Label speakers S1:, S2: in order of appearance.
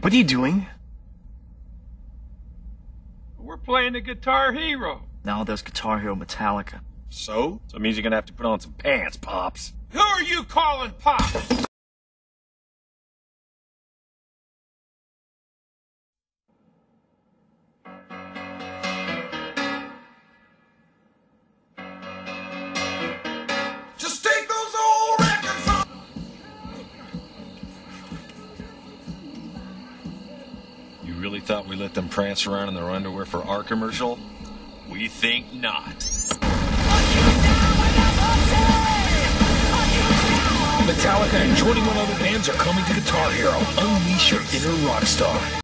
S1: What are you doing?
S2: We're playing the Guitar Hero.
S1: No, there's Guitar Hero Metallica.
S3: So? So it means you're gonna have to put on some pants, Pops.
S2: Who are you calling Pops?
S4: Just take those old records on.
S3: You really thought we let them prance around in their underwear for our commercial? We think not.
S5: Metallica and 21 other bands are coming to Guitar Hero. Unleash your inner rock star.